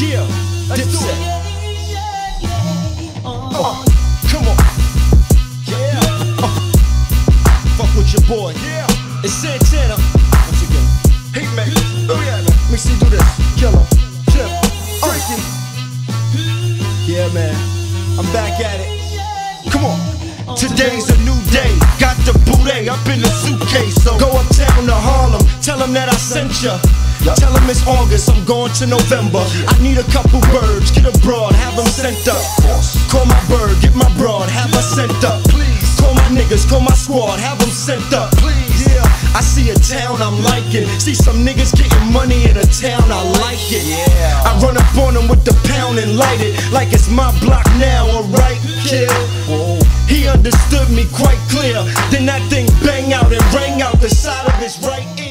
Yeah, Dipset. Come on. Yeah. Fuck with your boy. Yeah. It's Santana. Once again. Hey man. Oh yeah man. Let me see do this. Killer. Chip. Freaky. Yeah man. I'm back at it. Come on. Today's a new day. Got the booty up in the suitcase. So go uptown to Harlem. Tell them that I sent ya. Tell them it's August, I'm going to November. I need a couple birds, get a broad, have them sent up. Call my bird, get my broad, have her sent up. Call my niggas, call my squad, have them sent up. Yeah, I see a town I'm liking. See some niggas getting money in a town, I like it. I run up on them with the pound and light it like it's my block now, alright, kid. He understood me quite clear. Then that thing bang out and rang out the side of his right ear.